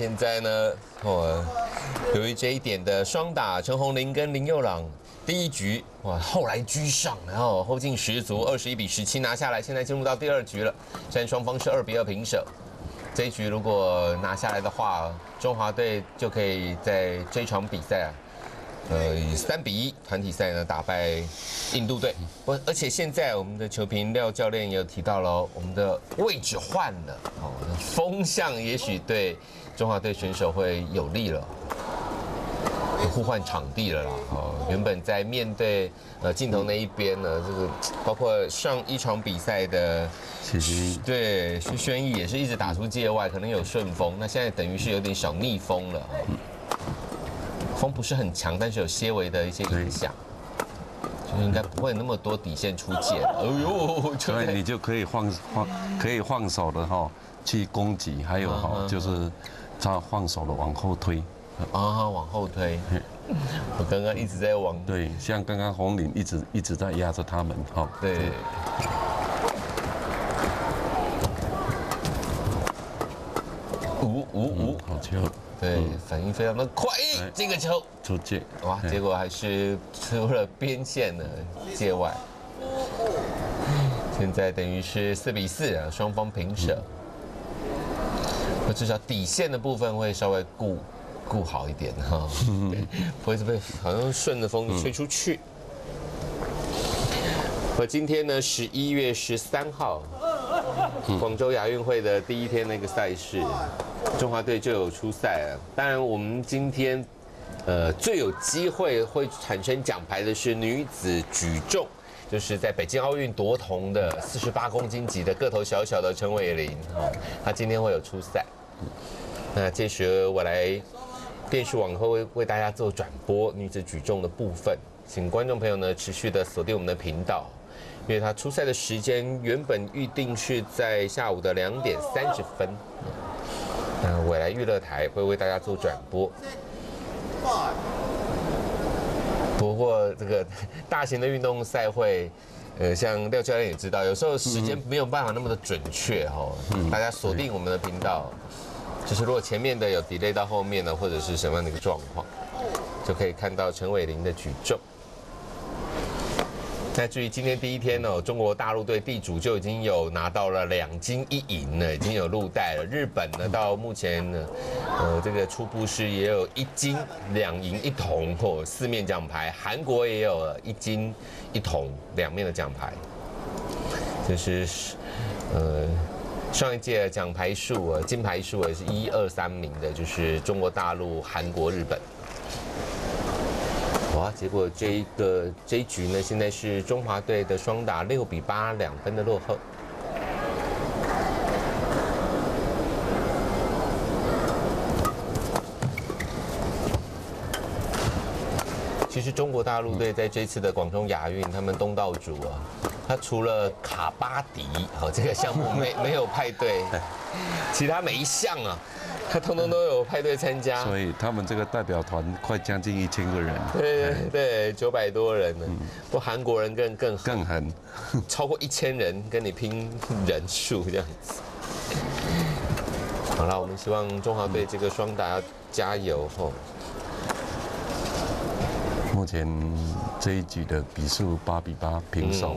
现在呢，由于这一点的双打，陈宏麟跟林佑朗第一局哇后来居上，然后后劲十足，21比17拿下来。现在进入到第2局了，现在双方是2比2平手。这一局如果拿下来的话，中华队就可以在这场比赛以3比1团体赛呢打败印度队。而且现在我们的球评廖教练也有提到了，我们的位置换了，风向也许对中华队选手会有利了。互换场地了啦，原本在面对镜头那一边呢，这个包括上一场比赛的，对徐轩逸也是一直打出界外，可能有顺风，那现在等于是有点小逆风了，风不是很强，但是有些微的一些影响，就应该不会那么多底线出界了。哎呦， 所以你就可以放手的去攻击，还有就是他放手的往后推。 往后推。我刚刚一直在往对，像刚刚宏麟一直在压着他们对。 好球。 对，反应非常的快，这个球出界， 哇，结果还是出了边线的界外。现在等于是4比4啊，双方平手。至少底线的部分会稍微顾好一点不会被好像顺着风吹出去。今天呢，11月13号，广州亚运会的第一天那个赛事，中华队就有出赛了。当然，我们今天最有机会会产生奖牌的是女子举重，就是在北京奥运夺铜的48公斤级的个头小小的陈伟霖，她今天会有出赛。那届时我来电视网会为大家做转播女子举重的部分，请观众朋友呢持续的锁定我们的频道，因为他出赛的时间原本预定是在下午的2点30分，未来娱乐台会为大家做转播。不过这个大型的运动赛会，像廖教练也知道，有时候时间没有办法那么的准确大家锁定我们的频道。就是如果前面的有 delay 到后面呢，或者是什么样的一个状况，就可以看到陈伟霖的举重。那至于今天第一天呢，中国大陆队地主就已经有拿到了2金1银了，已经有入袋了。日本呢，到目前呢，这个初步是也有1金2银1铜4面奖牌。韩国也有1金1铜2面的奖牌，就是上一届奖牌数金牌数也是1、2、3名的，就是中国大陆、韩国、日本。哇！结果这一局呢，现在是中华队的双打6比8，2分的落后。其实中国大陆队在这次的广州亚运，他们东道主他除了卡巴迪这个项目没有派队，其他每一项他通通都有派队参加。 所以他们这个代表团快将近1000个人。 对，900多人呢。不，韩国人更狠， 超过1000人跟你拼人数这样子。好了，我们希望中华队这个双打要加油目前这一局的比数8比8平手。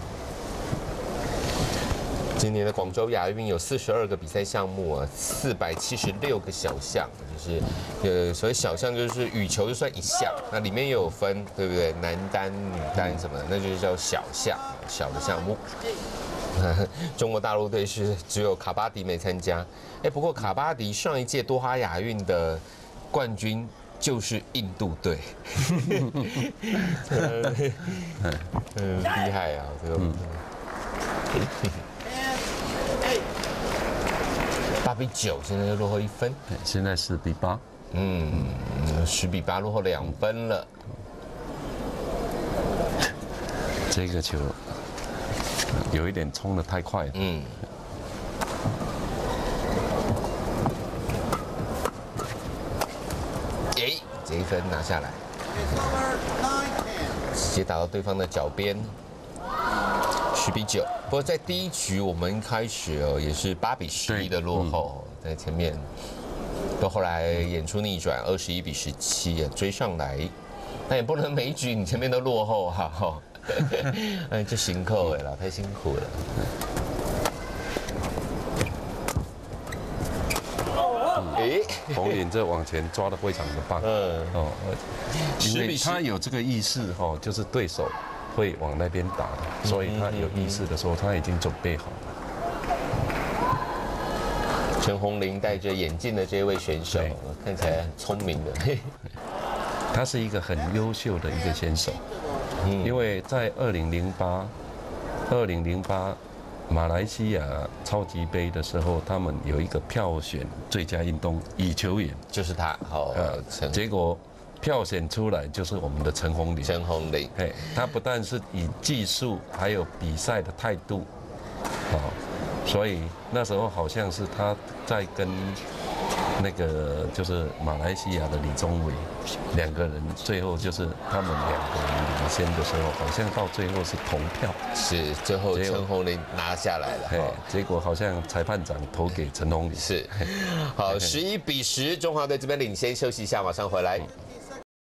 今年的广州亚运有42个比赛项目476个小项，就是所谓小项就是羽球就算一项，那里面也有分，对不对？男单、女单什么的，那就是叫小项，小的项目。中国大陆队是只有卡巴迪没参加，不过卡巴迪上一届多哈亚运的冠军就是印度队，厉害啊，这个。8比9，现在又落后1分。 现在10比8。 10比8落后2分了。 这个球有一点冲得太快了。这一分拿下来，直接打到对方的脚边。10比9，不过在第一局我们开始也是8比11的落后，在前面到后来演出逆转，21比17追上来，那也不能每局你前面都落后哈哈，哎，这辛苦了，太辛苦了。 红林这往前抓得非常的棒，因为他有这个意识就是对手会往那边打的，所以他有意识的时候，他已经准备好了。 陈宏林戴着眼镜的这位选手，看起来很聪明的。 他是一个很优秀的一个选手，因为在2008马来西亚超级杯的时候，他们有一个票选最佳运动羽球员， 就是他。 结果票选出来就是我们的陈宏林。 陈宏林， 他不但是以技术，还有比赛的态度，所以那时候好像是他在跟那个就是马来西亚的李宗伟2个人，最后就是他们2个人领先的时候，好像到最后是同票， 是最后陈宏林拿下来了。 结果好像裁判长投给陈宏林。 是，好，11比10，中华队这边领先，休息一下，马上回来。